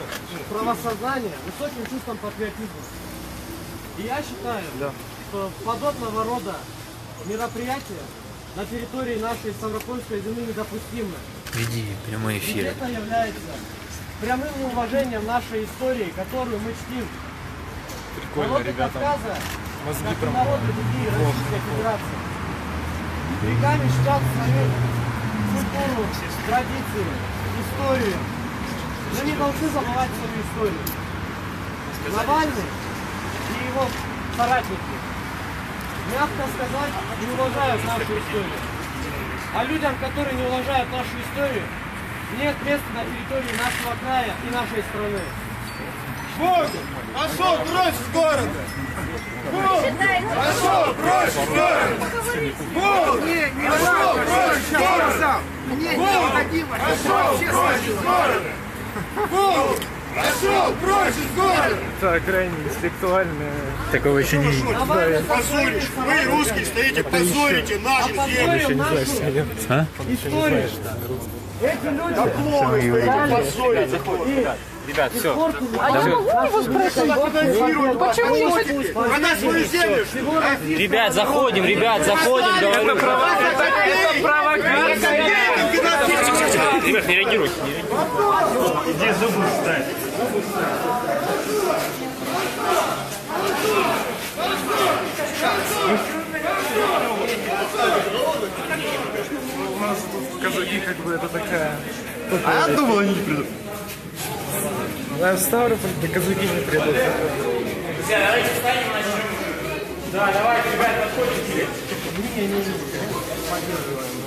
правосознания, высоким чувством патриотизма. И я считаю, что подобного рода мероприятия на территории нашей Ставропольской земли недопустимы. Веди прямой эфир. Ведь это является прямым неуважением нашей истории, которую мы чтим. Прикольно, ребята. Кавказа, Мозги как и прям народы другие Российской Федерации. Веками чтят свою культуру, традиции, историю. Но не должны забывать свою историю. Навальный и его соратники, мягко сказать, не уважают нашу историю. А людям, которые не уважают нашу историю, нет места на территории нашего края и нашей страны. Пошел прочь с города! Пошел прочь с города! Пошел прочь с города! Пошел прочь с города! Пошел прочь из города! Это крайне интеллектуальное. Такого еще не видел. Позоришь! Вы, русские, стоите, позорите нашу землю! А? Историю. Эти люди Ребят, все. А я могу его спросить? Почему я хочу? Продай свою землю! Ребят, заходим, говорю. Это провокация. Ребят, не реагируйте. Иди зубы ставь. У нас тут казаки как бы это такая... А я думал, они не придут. А в Ставрополь казаки не придут. Давайте встанем, начнем. Да, давайте, ребят, подходите. не поддерживаем.